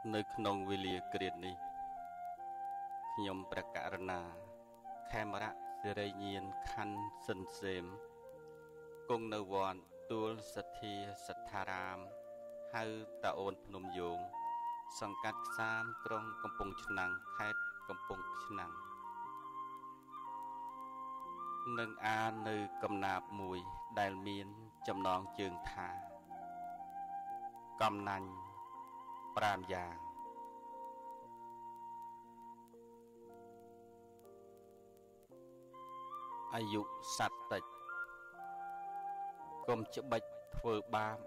នៅក្នុងវេលាគ្រានេះខ្ញុំប្រកាសណាខេមរៈសិរីញាណខណ្ឌសិនសេមគង់នៅវត្តទួលសទ្ធាសទ្ធារាមហៅតាអូនភ្នំយោងសង្កាត់ខ្សាមក្រុងកំពង់ឆ្នាំងខេត្តកំពង់ឆ្នាំងនឹងអាននៅកំណាព្យមួយដែលមានចំណងជើងថាកំណាញ់5យ៉ាងអាយុសត្វតិចកុំច្បិចធ្វើបាប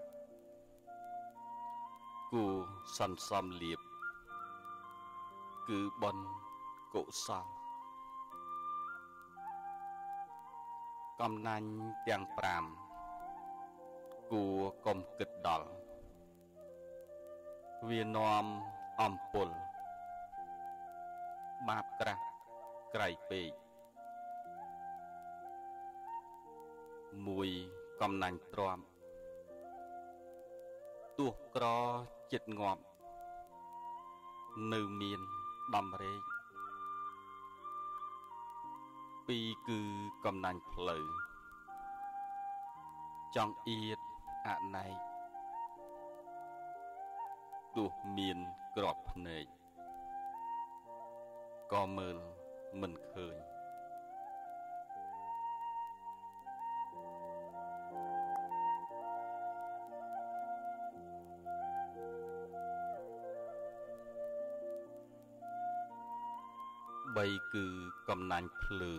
គួរសន្សំលៀបគឺបុណ្យកុសលកំណាញ់ទាំង5គួរកុំគិតដល់វានាំអំពុលបាបក្រាស់ក្រៃពេក1កំណាញ់ទ្រាំទោះក្រចិត្តងាប់នៅមានដំរែក2គឺកំណាញ់ផ្លូវចង់អៀតអណែកទោះមានក្របភ្នែកក៏មើលមិនឃើញ3គឺកំណាញ់ភ្លើង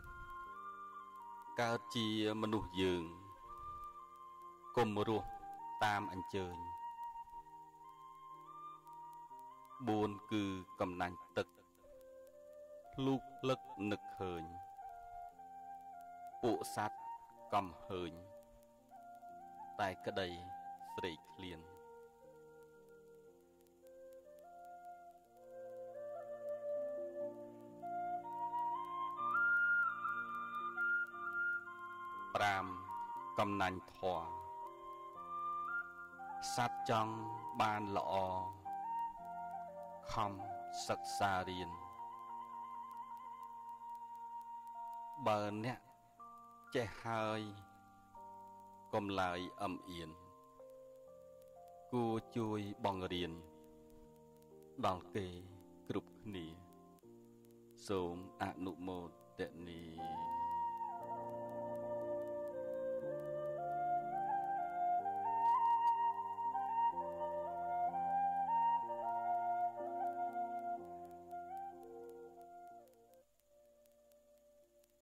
កើតជាមនុស្សយើងកុំរស់តាមអញ្ជើញ4គឺកំណាញ់ទឹកលូកលឹកនឹកឃើញពួកសត្វកំហើញតែក្តីស្រេកឃ្លាន5កំណាញ់ធម៌សត្វចង់បានល្អខំសិក្សារៀនបើអ្នកចេះហើយកុំឡើយអឹមអៀនគួរជួយបង្រៀនដល់គេគ្រប់គ្នាសូមអនុមោទនា